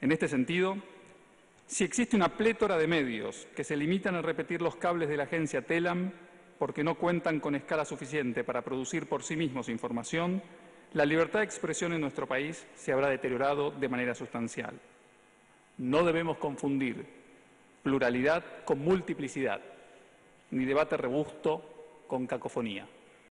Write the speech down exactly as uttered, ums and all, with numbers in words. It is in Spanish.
En este sentido, si existe una plétora de medios que se limitan a repetir los cables de la agencia TELAM porque no cuentan con escala suficiente para producir por sí mismos información, la libertad de expresión en nuestro país se habrá deteriorado de manera sustancial. No debemos confundir pluralidad con multiplicidad, ni debate robusto con cacofonía.